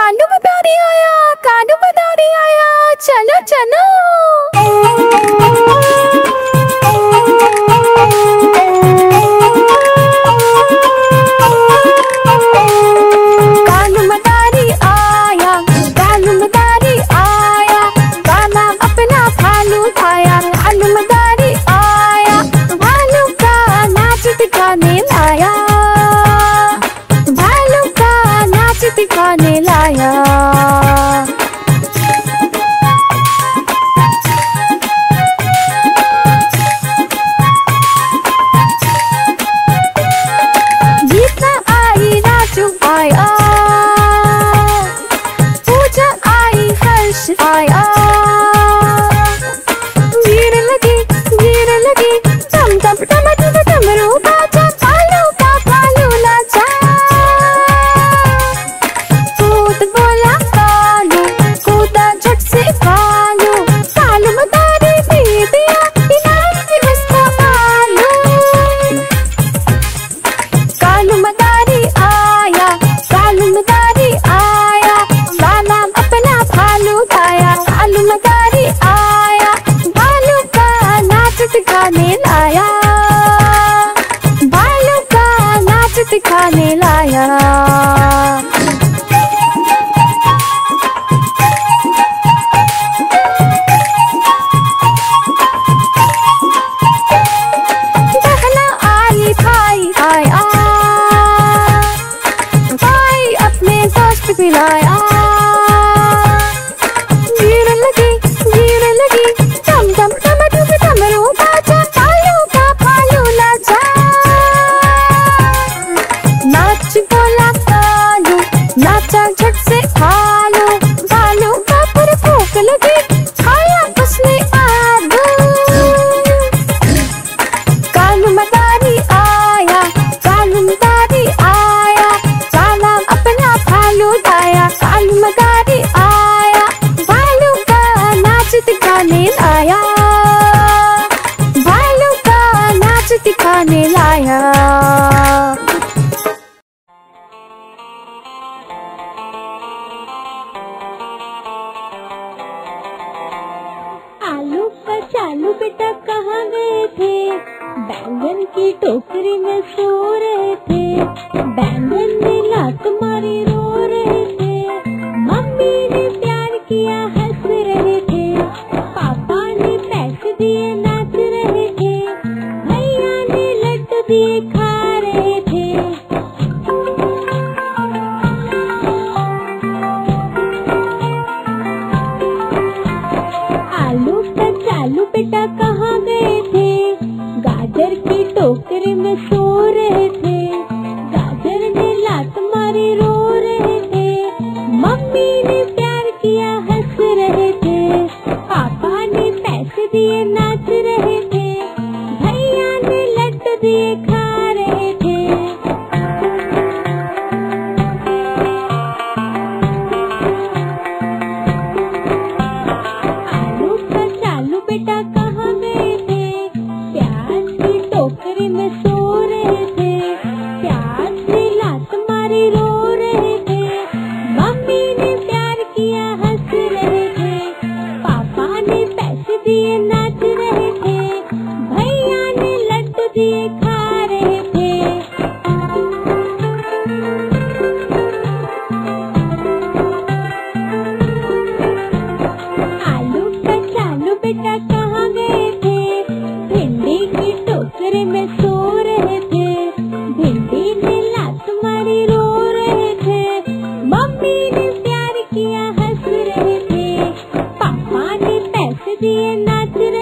कानू बदारी आया, कानू बदारी आया, चलो चलो। कानू मदारी आया, कानू मदारी आया, काना अपना भालू उठाया। कानू मदारी आया, भालू का नाच दिखाने लाया, भालू का नाच दिखाने लाया। गीता आई, राजू आया, पूजा आई, हर्ष आया। गिर लगी टम टम टम टम डमरू बाजा, भालू का भालू नाचा। कूद बोला कालू, कूदा झट से कालू, कालू मदारी दे दिया इनाम उसको आलू। कालू मदारी आया, कालू मदारी आया, काना अपना भालू उठाया। कालू मदारी आया, भालू का नाच दिखाने लाया, भालू का नाच दिखाने लाया। बहना आई, भाई आया, भाई अपने दोस्त पिलाया। गिर लगी टम टम टम टम डमरू बाजा, भालू का भालू नाचा। नाच बोला कालू, नाचा झट से भालू, भालू का पर भूख लगी, खाया उसने आलू। कालू मदारी आया, कालू मदारी आया, काना अपना भालू उठाया। कालू मदारी आया, भालू का नाच दिखाने लाया, भालू का नाच दिखाने लाया। आलू का चालू बेटा कहाँ गए थे? बैंगन की टोकरी में सो रहे थे। बैंगन ने लात मारी, रो रहे थे। मम्मी ने प्यार किया, हंस रहे थे। पापा ने पैसे दिए, नाच रहे थे। भैया ने लड्डू दिए, खा रहे थे। आलू का चालू बेटा कहाँ गए थे? गाजर की टोकरी में सो रहे थे। गाजर ने लात मारी, रो रहे थे। मम्मी ने प्यार किया, हंस रहे थे। पापा ने पैसे दिए, नाच रहे थे। भैया ने लड्डू दिए, खा रहे थे। आलू का चालू बेटा कहाँ गए थे? प्याज की टोकरी में सो रहे थे। प्याज ने लात मारी, रो रहे थे। मम्मी ने प्यार किया, हंस रहे थे। पापा ने पैसे दिए, नाच रहे थे। भैया ने लड्डू दिए, खा रहे थे। आलू का चालू बेटा कहाँ गए थे? भिंडी की टोकरी में सो रहे थे। भिंडी ने लात मारी, रो रहे थे। मम्मी ने प्यार किया, हंस रहे थे। पापा ने पैसे दिए, नाच